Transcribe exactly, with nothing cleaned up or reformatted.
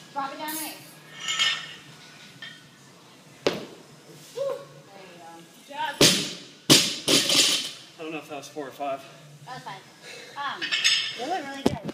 Drop it down right. Woo. There you go. Good job. I don't know if that was four or five. That was fine. Um, you look really good.